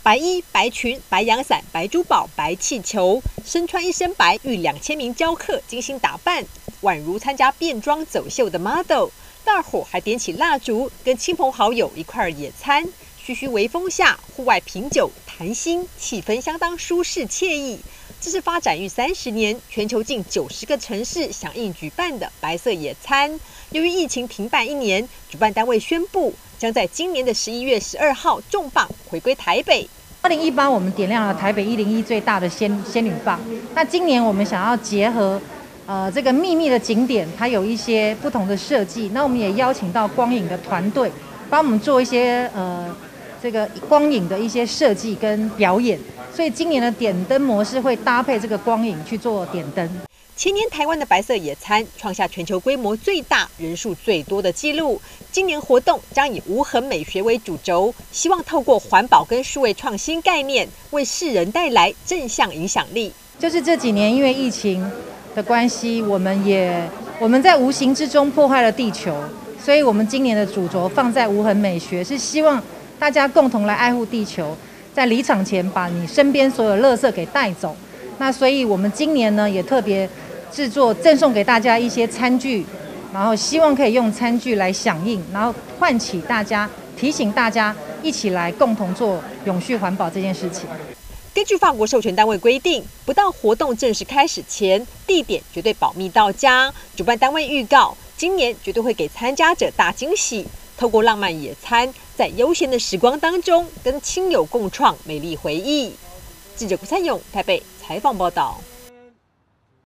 白衣、白裙、白阳伞、白珠宝、白气球，身穿一身白，逾2000名教客精心打扮，宛如参加变装走秀的 model。大伙还点起蜡烛，跟亲朋好友一块野餐。徐徐微风下，户外品酒谈心，气氛相当舒适惬意。这是发展逾30年，全球近90个城市响应举办的白色野餐。由于疫情停办1年，主办单位宣布将在今年的11月12号重磅回归台北。 2018我们点亮了台北101最大的仙女棒。那今年我们想要结合这个秘密的景点，它有一些不同的设计。那我们也邀请到光影的团队，帮我们做一些这个光影的一些设计跟表演。所以今年的点灯模式会搭配这个光影去做点灯。 前年台湾的白色野餐创下全球规模最大、人数最多的纪录。今年活动将以无痕美学为主轴，希望透过环保跟数位创新概念，为世人带来正向影响力。 就是这几年因为疫情的关系，我们在无形之中破坏了地球，所以我们今年的主轴放在无痕美学，是希望大家共同来爱护地球，在离场前把你身边所有垃圾给带走。那所以我们今年呢也特别制作赠送给大家一些餐具，然后希望可以用餐具来响应，然后唤起大家，提醒大家一起来共同做永续环保这件事情。 根据法国授权单位规定，不到活动正式开始前，地点绝对保密到家。主办单位预告，今年绝对会给参加者大惊喜，透过浪漫野餐，在悠闲的时光当中，跟亲友共创美丽回忆。记者顾灿勇台北采访报道。